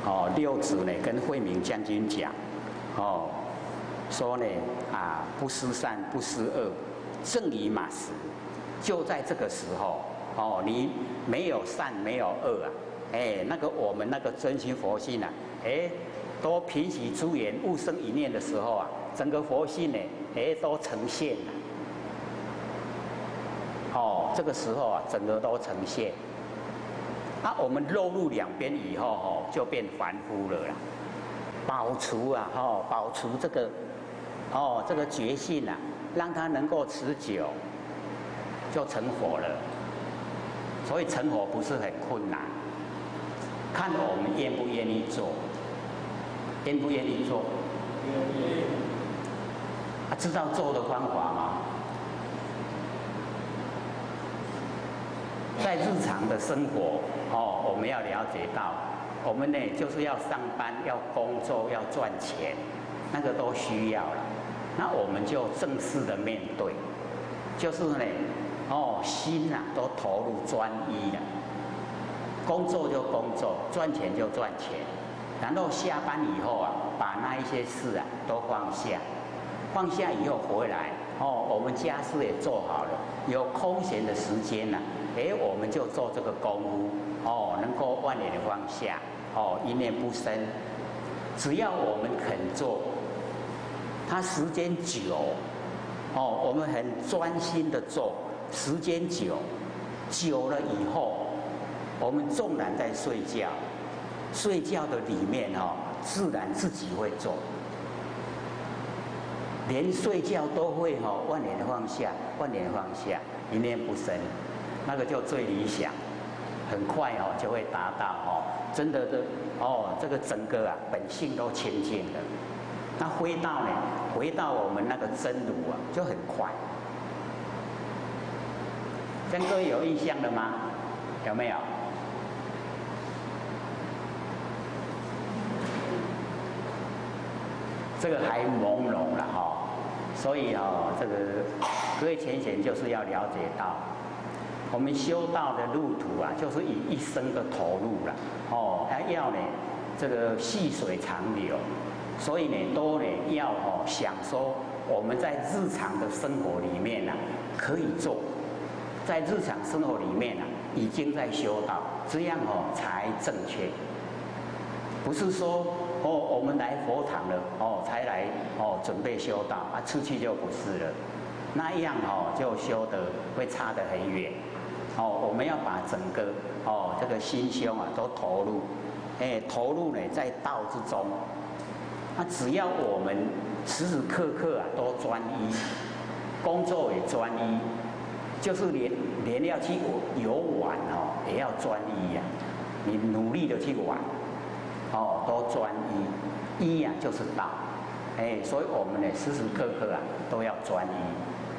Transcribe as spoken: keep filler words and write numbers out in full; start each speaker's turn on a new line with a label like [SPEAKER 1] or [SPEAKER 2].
[SPEAKER 1] 哦，六祖呢跟慧明将军讲，哦，说呢啊，不思善，不思恶，正以马时。就在这个时候，哦，你没有善，没有恶啊，哎，那个我们那个真心佛性啊，哎，都平息诸缘，悟生一念的时候啊，整个佛性呢，哎，都呈现了。哦，这个时候啊，整个都呈现。啊，我们肉入两边以后，哦，就变凡夫了啦。保持啊，哦，保持这个，哦，这个觉性啊，让它能够持久，就成佛了。所以成佛不是很困难，看我们愿不愿意做，愿不愿意做？愿意。啊，知道做的方法吗？在日常的生活，哦，我们要了解到，我们呢就是要上班、要工作、要赚钱，那个都需要了。那我们就正式的面对，就是呢，哦，心啊都投入专一了。工作就工作，赚钱就赚钱，然后下班以后啊，把那一些事啊都放下，放下以后回来，哦，我们家事也做好了，有空闲的时间呢、啊。哎，我们就做这个功夫，哦，能够万年的放下，哦，一念不生。只要我们肯做，它时间久，哦，我们很专心的做，时间久，久了以后，我们纵然在睡觉，睡觉的里面哦，自然自己会做，连睡觉都会哦，万年的放下，万年的放下，一念不生。那个就最理想，很快哦就会达到哦，真的的哦，这个整个啊本性都清净了。那回到呢，回到我们那个真如啊，就很快。这样各位有印象了吗？有没有？这个还朦胧了哈、哦，所以哦，这个各位浅显就是要了解到。我们修道的路途啊，就是以一生的投入了，哦，还要呢，这个细水长流，所以呢，都呢要哦想说我们在日常的生活里面呢、啊、可以做，在日常生活里面呢、啊、已经在修道，这样哦才正确，不是说哦我们来佛堂了哦才来哦准备修道啊，出去就不是了，那样哦就修得会差得很远。哦，我们要把整个哦这个心胸啊都投入，哎，投入呢在道之中。那只要我们时时刻刻啊都专一，工作也专一，就是连连要去游玩哦也要专一呀、啊。你努力的去玩，哦都专一，一呀、啊、就是道，哎，所以我们呢时时刻刻啊都要专一。